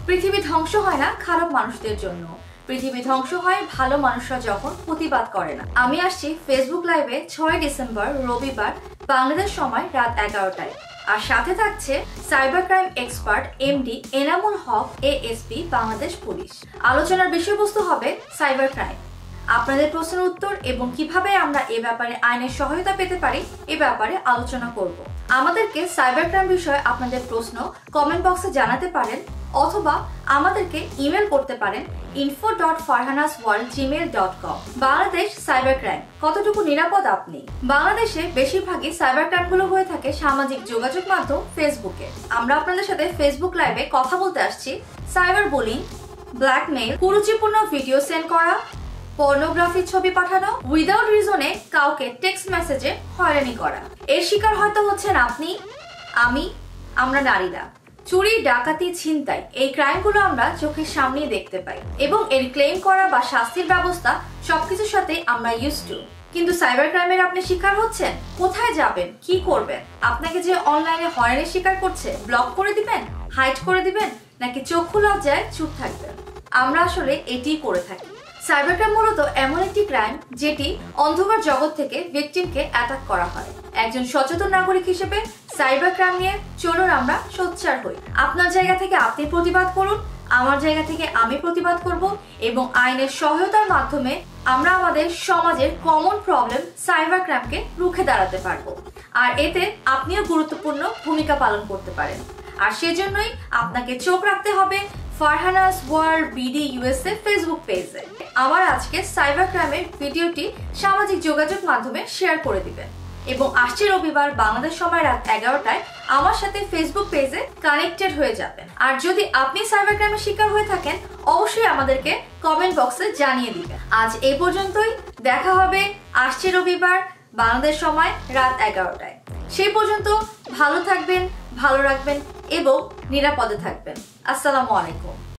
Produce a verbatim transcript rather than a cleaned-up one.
পৃথিবী ধ্বংস হয় না খারাপ মানুষদের জন্য, পৃথিবী ধ্বংস হয় ভালো মানুষরা যখন প্রতিবাদ করে না। আমি আসছি ফেসবুক লাইভে ছয় ডিসেম্বর রবিবার বাংলাদেশ সময় রাত এগারোটায়। আর সাথে থাকছে cyber crime expert MD Enamul Haque ASP Bangladesh police. আলোচনার বিষয়বস্তু হবে সাইবার ক্রাইম, আপনাদের প্রশ্নের উত্তর এবং কিভাবে আমরা এ ব্যাপারে আইনের সহায়তা পেতে পারি এ ব্যাপারে আলোচনা করব। আমাদেরকে সাইবার ক্রাইম বিষয়ে আপনাদের প্রশ্ন কমেন্ট বক্সে জানাতে পারেন অথবা আমাদেরকে ইমেল করতে পারেন info dot Farhanas world Gmail dot com. Bangladesh cyber crime কতটুকু নিরাপদ আপনি? বাংলাদেশে বেশিরভাগই সাইবার ক্রাইমগুলো হয়ে থাকে সামাজিক যোগাযোগ মাধ্যম ফেসবুকে। আমরা আপনাদের সাথে ফেসবুক লাইভে কথা বলতে আসছি সাইবার বুলিং, ব্ল্যাকমেইল, কুরুচিপূর্ণ ভিডিও সেন্ড করা, পর্নোগ্রাফির ছবি পাঠানো, উইদাউট রিজনে কাউকে টেক্সট মেসেজে হয়রানি করা। এর শিকার হয়তো হচ্ছেন আপনি, আমি, আমরা নারীরা। চুরি, ডাকাতি, ছিনতাই এই ক্রাইমগুলো আমরা চোখের সামনেই দেখতে পাই এবং এর ক্লেম করা বা শাস্তির ব্যবস্থা সবকিছুর সাথে আমরা ইউজ টু। কিন্তু সাইবার ক্রাইমের আপনি শিকার হচ্ছেন, কোথায় যাবেন, কি করবেন? আপনাকে যে অনলাইনে হয়রানির শিকার করছে ব্লক করে দিবেন, হাইড করে দিবেন, নাকি চক্ষু লজ্জায় চুপ থাকবেন? আমরা আসলে এটিই করে থাকি। সাইবার ক্রাইম মূলত এমন একটি ক্রাইম যেটি অন্ধকার জগৎ থেকে ভিকটিমকে অ্যাটাক করা হয়। একজন সচেতন নাগরিক হিসেবে সাইবার ক্রাইম নিয়ে চলুন আমরা সোচ্চার হই। আপনার জায়গা থেকে আপনি প্রতিবাদ করুন, আমার জায়গা থেকে আমি প্রতিবাদ করব এবং আইনের সহায়তার মাধ্যমে আমরা আমাদের সমাজের কমন প্রবলেম সাইবার ক্রাইমকে রুখে দাঁড়াতে পারবো। আর এতে আপনিও গুরুত্বপূর্ণ ভূমিকা পালন করতে পারেন। আর সেজন্যই আপনাকে চোখ রাখতে হবে Farhanas world BD USA Facebook পেজে। আমার আজকে সাইবার ক্রাইমের ভিডিওটি সামাজিক যোগাযোগ মাধ্যমে শেয়ার করে দিবেন এবং আসছে রবিবার বাংলাদেশ সময় রাত এগারোটায় আমার সাথে ফেসবুক পেজে কানেক্টেড হয়ে যাবেন। আর যদি আপনি সাইবার ক্রাইমের শিকার হয়ে থাকেন অবশ্যই আমাদেরকে কমেন্ট বক্সে জানিয়ে দিবেন। আজ এই পর্যন্তই, দেখা হবে আসছে রবিবার বাংলাদেশ সময় রাত এগারোটায়। সেই পর্যন্ত ভালো থাকবেন, ভালো রাখবেন এবং নিরাপদে থাকবেন। আসসালামু আলাইকুম।